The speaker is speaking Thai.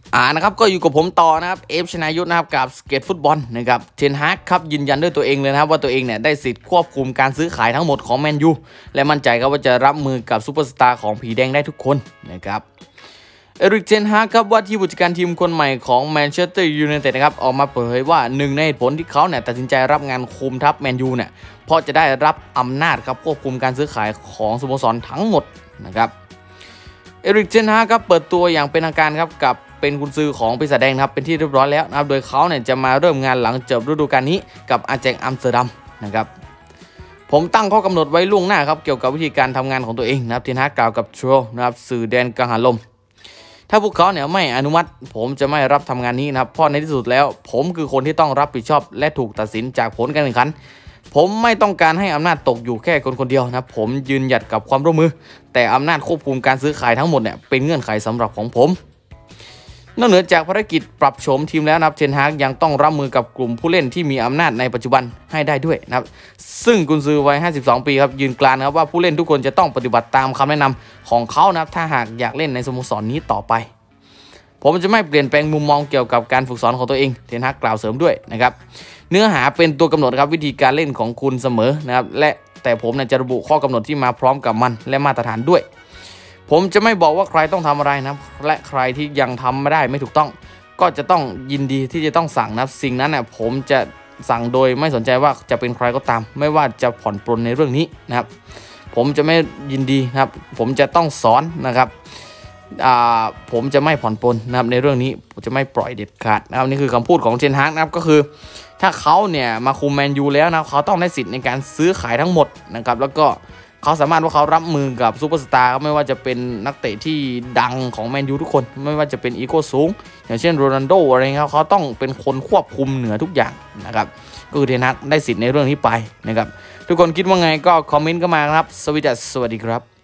นะครับก็อยู่กับผมต่อนะครับเอฟชนายุทธนะครับกับสเก็ตฟุตบอลนะครับเทนฮากครับยืนยันด้วยตัวเองเลยนะครับว่าตัวเองเนี่ยได้สิทธิ์ควบคุมการซื้อขายทั้งหมดของแมนยูและมั่นใจครับว่าจะรับมือกับซูเปอร์สตาร์ของผีแดงได้ทุกคนนะครับเอริกเทนฮากครับว่าที่ผู้จัดการทีมคนใหม่ของแมนเชสเตอร์ยูไนเต็ดนะครับออกมาเผยว่าหนึ่งในเหตุผลที่เขาเนี่ยตัดสินใจรับงานคุมทัพแมนยูเนี่ยเพราะจะได้รับอำนาจครับควบคุมการซื้อขายของสโมสรทั้งหมดนะครับเอริกเทนฮากครับเปิดตัวอย่างเป็นทางการครับกับเป็นกุนซือของปีศาจแดงครับเป็นที่เรียบร้อยแล้วนะครับโดยเขาเนี่ยจะมาเริ่มงานหลังจบฤดูกาลนี้กับอาแจกอัมสเตอร์ดัมนะครับผมตั้งข้อกำหนดไว้ล่วงหน้าครับเกี่ยวกับวิธีการทำงานของตัวเองนะครับเทนฮากกล่าวกับทรูนะครับสื่อแดนกังหันลมถ้าพวกเขาเนี่ยไม่อนุมัติผมจะไม่รับทำงานนี้นะครับเพราะในที่สุดแล้วผมคือคนที่ต้องรับผิดชอบและถูกตัดสินจากผลการแข่งขันผมไม่ต้องการให้อำนาจตกอยู่แค่คนคนเดียวนะผมยืนหยัดกับความร่วมมือแต่อำนาจควบคุมการซื้อขายทั้งหมดเนี่ยเป็นเงื่อนไขสำหรับของผมนอกเหนือจากภารกิจปรับโฉมทีมแล้วนะครับเทนฮากยังต้องรับมือกับกลุ่มผู้เล่นที่มีอำนาจในปัจจุบันให้ได้ด้วยนะครับซึ่งกุนซือวัย52 ปีครับยืนกรานครับว่าผู้เล่นทุกคนจะต้องปฏิบัติตามคำแนะนำของเขานะครับถ้าหากอยากเล่นในสโมสรนี้ต่อไปผมจะไม่เปลี่ยนแปลงมุมมองเกี่ยวกับการฝึกสอนของตัวเองเทนฮากกล่าวเสริมด้วยนะครับเนื้อหาเป็นตัวกำหนดครับวิธีการเล่นของคุณเสมอนะครับและแต่ผมจะระบุข้อกำหนดที่มาพร้อมกับมันและมาตรฐานด้วยผมจะไม่บอกว่าใครต้องทำอะไรนะและใครที่ยังทำไม่ได้ไม่ถูกต้องก็จะต้องยินดีที่จะต้องสั่งนะสิ่งนั้นเนี่ยผมจะสั่งโดยไม่สนใจว่าจะเป็นใครก็ตามไม่ว่าจะผ่อนปลนในเรื่องนี้นะครับผมจะไม่ยินดีนะครับผมจะต้องสอนนะครับผมจะไม่ผ่อนปลนนะครับในเรื่องนี้ผมจะไม่ปล่อยเด็ดขาดนะครับนี่คือคำพูดของเทนฮากนะครับก็คือถ้าเขาเนี่ยมาคุมแมนยูแล้วนะเขาต้องได้สิทธิ์ในการซื้อขายทั้งหมดนะครับแล้วก็เขาสามารถว่าเขารับมือกับซูเปอร์สตาร์ไม่ว่าจะเป็นนักเตะที่ดังของแมนยูทุกคนไม่ว่าจะเป็นอีโก้สูงอย่างเช่นโรนัลโดอะไรเงี้ยเขาต้องเป็นคนควบคุมเหนือทุกอย่างนะครับก็คือเทนฮากได้สิทธิ์ในเรื่องนี้ไปนะครับทุกคนคิดว่าไงก็คอมเมนต์กันมาครับสวัสดีครับ